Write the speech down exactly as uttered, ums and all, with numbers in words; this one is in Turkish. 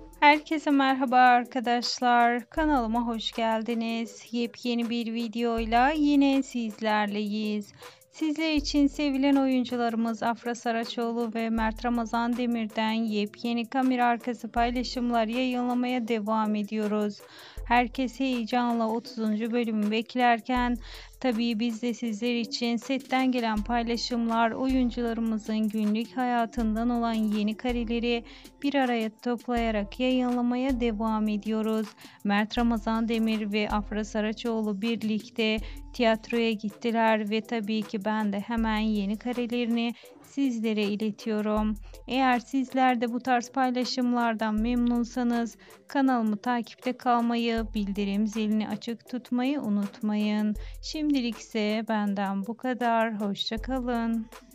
Herkese merhaba arkadaşlar. Kanalıma hoş geldiniz. Yepyeni bir videoyla yine sizlerleyiz. Sizler için sevilen oyuncularımız Afra Saraçoğlu ve Mert Ramazan Demir'den yepyeni kamera arkası paylaşımlar yayınlamaya devam ediyoruz. Herkes heyecanla otuzuncu bölümü beklerken tabii biz de sizler için setten gelen paylaşımlar, oyuncularımızın günlük hayatından olan yeni kareleri bir araya toplayarak yayınlamaya devam ediyoruz. Mert Ramazan Demir ve Afra Saraçoğlu birlikte tiyatroya gittiler ve tabii ki ben de hemen yeni karelerini sizlere iletiyorum. Eğer sizler de bu tarz paylaşımlardan memnunsanız kanalımı takipte kalmayı, bildirim zilini açık tutmayı unutmayın. Şimdilik ise benden bu kadar. Hoşça kalın.